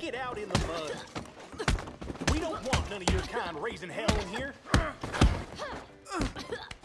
Get out in the mud. We don't want none of your kind raising hell in here.